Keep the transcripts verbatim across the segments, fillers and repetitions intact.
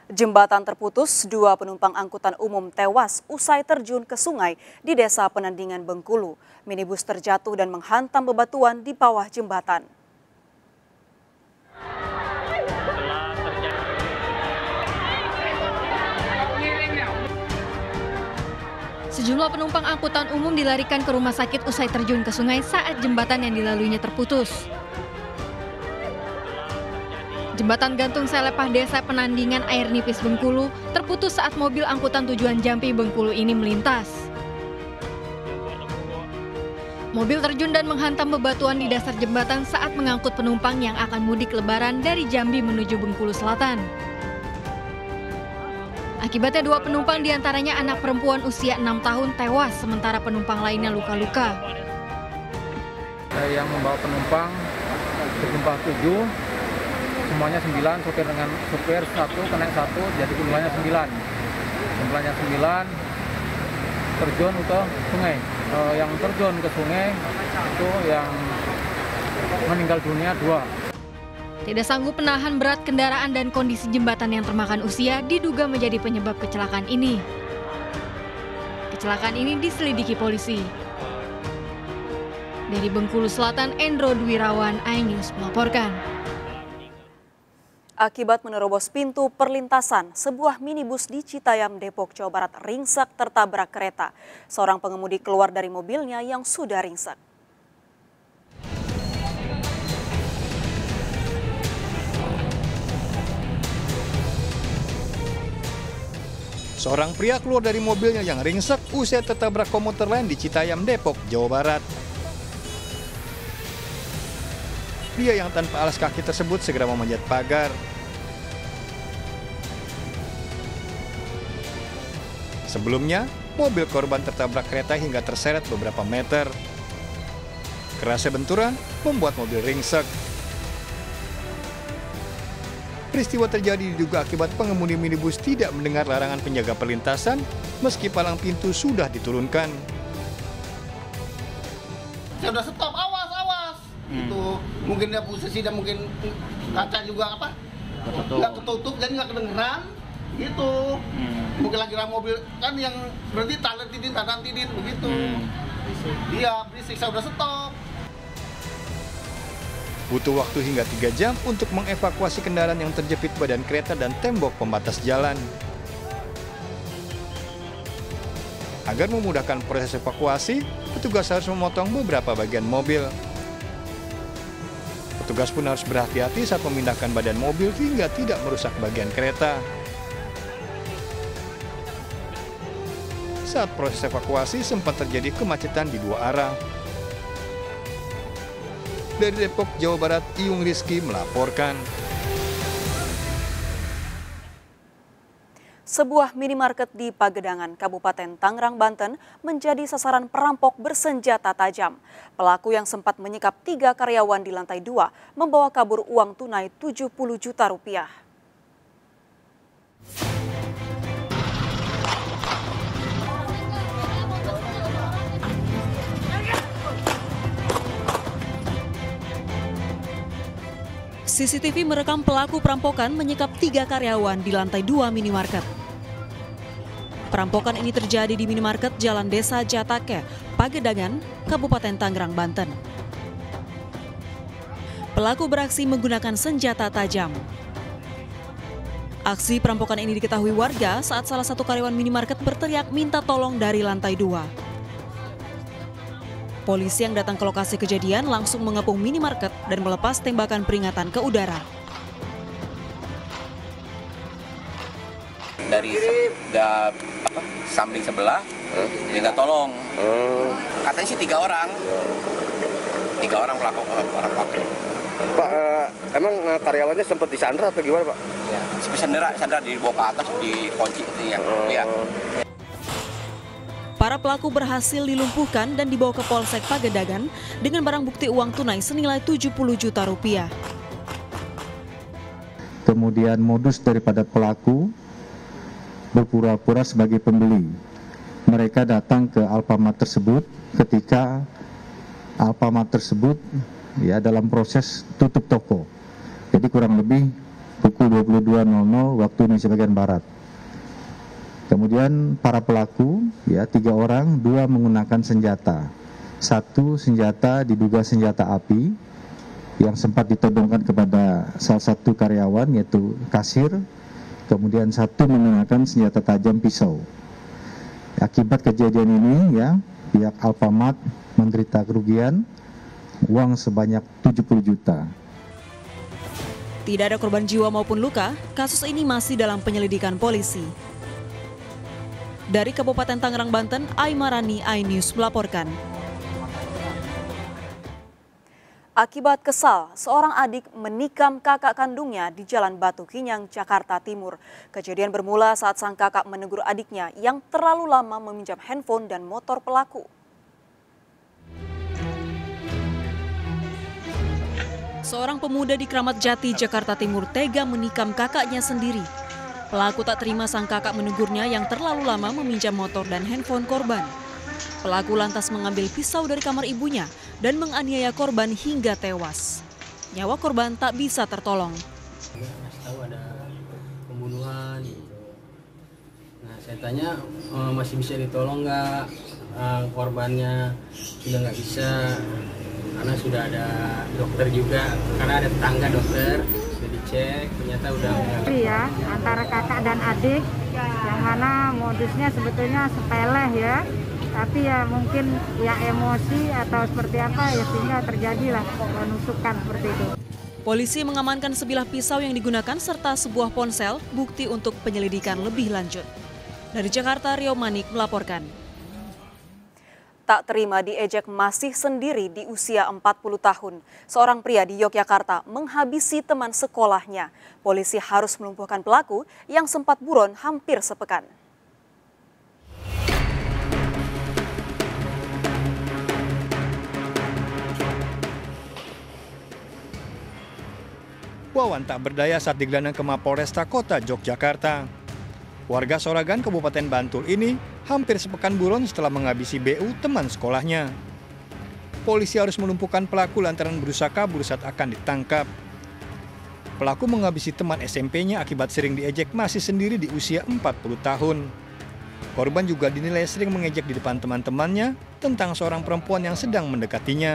Jembatan terputus, dua penumpang angkutan umum tewas usai terjun ke sungai di Desa Penandingan, Bengkulu. Minibus terjatuh dan menghantam bebatuan di bawah jembatan. Sejumlah penumpang angkutan umum dilarikan ke rumah sakit usai terjun ke sungai saat jembatan yang dilaluinya terputus. Jembatan gantung Selepah Desa Penandingan Air Nipis, Bengkulu terputus saat mobil angkutan tujuan Jambi Bengkulu ini melintas. Mobil terjun dan menghantam bebatuan di dasar jembatan saat mengangkut penumpang yang akan mudik lebaran dari Jambi menuju Bengkulu Selatan. Akibatnya dua penumpang diantaranya anak perempuan usia enam tahun tewas, sementara penumpang lainnya luka-luka. Yang membawa penumpang berjumlah tujuh, semuanya sembilan, supir dengan supir satu, kenaik satu, jadi jumlahnya sembilan. Jumlahnya sembilan terjun ke sungai. E, yang terjun ke sungai itu yang meninggal dunia dua. Tidak sanggup menahan berat kendaraan dan kondisi jembatan yang termakan usia diduga menjadi penyebab kecelakaan ini. Kecelakaan ini diselidiki polisi. Dari Bengkulu Selatan, Endro Dwirawan, iNews melaporkan. Akibat menerobos pintu perlintasan, sebuah minibus di Citayam, Depok, Jawa Barat ringsek tertabrak kereta. Seorang pengemudi keluar dari mobilnya yang sudah ringsek. Seorang pria keluar dari mobilnya yang ringsek usai tertabrak komuter lain di Citayam, Depok, Jawa Barat. Pria yang tanpa alas kaki tersebut segera memanjat pagar. Sebelumnya, mobil korban tertabrak kereta hingga terseret beberapa meter. Kerasnya benturan membuat mobil ringsek. Peristiwa terjadi diduga akibat pengemudi minibus tidak mendengar larangan penjaga perlintasan meski palang pintu sudah diturunkan. Saya udah stop, awas, awas. Hmm. Itu mungkin dia posisi dan mungkin kaca juga apa? Nggak ketutup, jadi nggak kedengeran. Gitu. Hmm. Mungkin lagi ram mobil kan yang berarti talan tidin, talan tidin begitu. Iya, hmm. berisik, saya udah stop. Butuh waktu hingga tiga jam untuk mengevakuasi kendaraan yang terjepit badan kereta dan tembok pembatas jalan. Agar memudahkan proses evakuasi, petugas harus memotong beberapa bagian mobil. Petugas pun harus berhati-hati saat memindahkan badan mobil hingga tidak merusak bagian kereta. Saat proses evakuasi sempat terjadi kemacetan di dua arah. Dari Depok, Jawa Barat, Iyung Rizky melaporkan. Sebuah minimarket di Pagedangan, Kabupaten Tangerang, Banten menjadi sasaran perampok bersenjata tajam. Pelaku yang sempat menyekap tiga karyawan di lantai dua membawa kabur uang tunai tujuh puluh juta rupiah. C C T V merekam pelaku perampokan menyekap tiga karyawan di lantai dua minimarket. Perampokan ini terjadi di minimarket Jalan Desa Jatake, Pagedangan, Kabupaten Tangerang, Banten. Pelaku beraksi menggunakan senjata tajam. Aksi perampokan ini diketahui warga saat salah satu karyawan minimarket berteriak minta tolong dari lantai dua. Polisi yang datang ke lokasi kejadian langsung mengepung minimarket dan melepas tembakan peringatan ke udara. Dari da, apa, samping sebelah, hmm? minta tolong. Hmm. Katanya sih tiga orang, tiga orang pelaku orang pelaku. Pak, uh, emang uh, karyawannya sempat disandra atau gimana, Pak? Ya, sandra, sandra dibawa ke atas, dikunci itu yang lihat. Para pelaku berhasil dilumpuhkan dan dibawa ke Polsek Pagedangan dengan barang bukti uang tunai senilai tujuh puluh juta rupiah. Kemudian modus daripada pelaku berpura-pura sebagai pembeli. Mereka datang ke Alfamart tersebut ketika Alfamart tersebut ya dalam proses tutup toko. Jadi kurang lebih pukul dua puluh dua nol nol waktu Indonesia bagian Barat. Kemudian para pelaku, ya tiga orang, dua menggunakan senjata. Satu senjata diduga senjata api yang sempat ditodongkan kepada salah satu karyawan yaitu kasir. Kemudian satu menggunakan senjata tajam pisau. Akibat kejadian ini, ya pihak Alfamart menderita kerugian uang sebanyak tujuh puluh juta. Tidak ada korban jiwa maupun luka, kasus ini masih dalam penyelidikan polisi. Dari Kabupaten Tangerang, Banten, Aimarani, iNews melaporkan. Akibat kesal, seorang adik menikam kakak kandungnya di Jalan Batu Kinyang, Jakarta Timur. Kejadian bermula saat sang kakak menegur adiknya yang terlalu lama meminjam handphone dan motor pelaku. Seorang pemuda di Kramat Jati, Jakarta Timur tega menikam kakaknya sendiri. Pelaku tak terima sang kakak menegurnya yang terlalu lama meminjam motor dan handphone korban. Pelaku lantas mengambil pisau dari kamar ibunya dan menganiaya korban hingga tewas. Nyawa korban tak bisa tertolong. Masih tahu ada pembunuhan. Nah, saya tanya e, masih bisa ditolong nggak? E, korbannya sudah nggak bisa. Karena sudah ada dokter juga, karena ada tetangga dokter, sudah dicek, ternyata udah enggak. Iya, antara kakak dan adik, yang mana modusnya sebetulnya sepele ya, tapi ya mungkin ya emosi atau seperti apa ya sehingga terjadilah penusukan seperti itu. Polisi mengamankan sebilah pisau yang digunakan serta sebuah ponsel, bukti untuk penyelidikan lebih lanjut. Dari Jakarta, Rio Manik melaporkan. Tak terima diejek masih sendiri di usia empat puluh tahun. Seorang pria di Yogyakarta menghabisi teman sekolahnya. Polisi harus melumpuhkan pelaku yang sempat buron hampir sepekan. Wawan tak berdaya saat digelandang ke Mapolresta Kota Yogyakarta. Warga Soragan, Kabupaten Bantul ini hampir sepekan buron setelah menghabisi B U teman sekolahnya. Polisi harus melumpuhkan pelaku lantaran berusaha kabur saat akan ditangkap. Pelaku menghabisi teman S M P-nya akibat sering diejek masih sendiri di usia empat puluh tahun. Korban juga dinilai sering mengejek di depan teman-temannya tentang seorang perempuan yang sedang mendekatinya.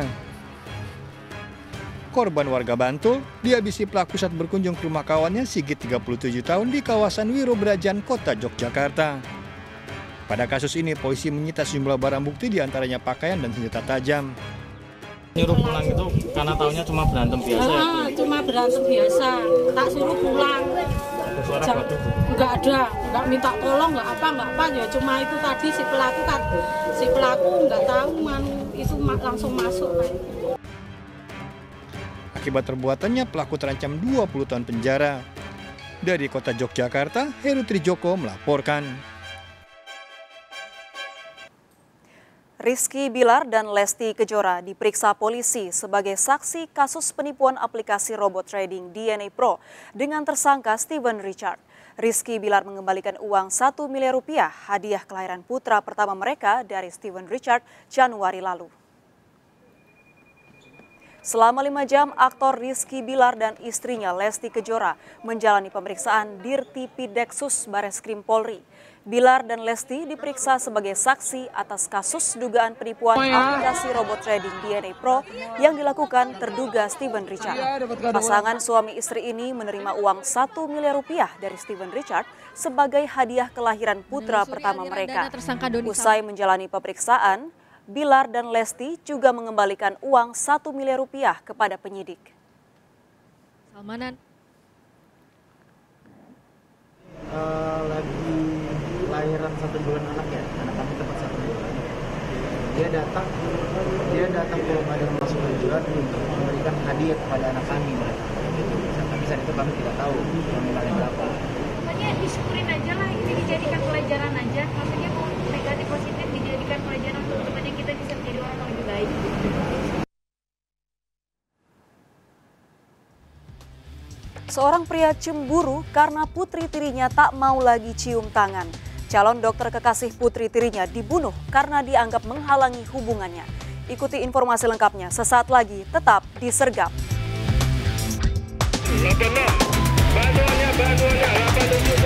Korban warga Bantul dihabisi pelaku saat berkunjung ke rumah kawannya Sigit tiga puluh tujuh tahun di kawasan Wirobrajan, Kota Yogyakarta. Pada kasus ini polisi menyita sejumlah barang bukti diantaranya pakaian dan senjata tajam. Nyuruh pulang itu karena taunya cuma berantem biasa. Ah, cuma berantem biasa, tak suruh pulang. Enggak ada, enggak minta tolong, enggak apa, enggak apa ya cuma itu tadi si pelaku kan, si pelaku enggak tahu man itu langsung masuk kan. Akibat perbuatannya, pelaku terancam dua puluh tahun penjara. Dari Kota Yogyakarta, Heru Trijoko melaporkan. Rizky Bilar dan Lesti Kejora diperiksa polisi sebagai saksi kasus penipuan aplikasi robot trading D N A Pro dengan tersangka Steven Richard. Rizky Bilar mengembalikan uang satu miliar rupiah hadiah kelahiran putra pertama mereka dari Steven Richard Januari lalu. Selama lima jam, aktor Rizky Bilar dan istrinya Lesti Kejora menjalani pemeriksaan Dirtipideksus Bareskrim Polri. Bilar dan Lesti diperiksa sebagai saksi atas kasus dugaan penipuan aplikasi robot trading D N A Pro yang dilakukan terduga Steven Richard. Pasangan suami istri ini menerima uang satu miliar rupiah dari Steven Richard sebagai hadiah kelahiran putra pertama mereka. Usai menjalani pemeriksaan, Bilar dan Lesti juga mengembalikan uang satu miliar rupiah kepada penyidik. Salmanan. Uh, lagi lahiran satu bulan anak ya, anak kami tepat satu bulan. Dia datang, dia datang ke badan masuk kejuruan untuk memberikan hadiah kepada anak kami. Gitu. Tapi saat itu kami tidak tahu nominalnya berapa. Pokoknya disyukurin aja lah, ini dijadikan pelajaran aja. Maksudnya mau negatif positif dijadikan pelajaran untuk kedepannya kita bisa menjadi orang yang lebih baik. Seorang pria cemburu karena putri tirinya tak mau lagi cium tangan. Calon dokter kekasih putri tirinya dibunuh karena dianggap menghalangi hubungannya. Ikuti informasi lengkapnya sesaat lagi, tetap di Sergap. bantuannya delapan tujuh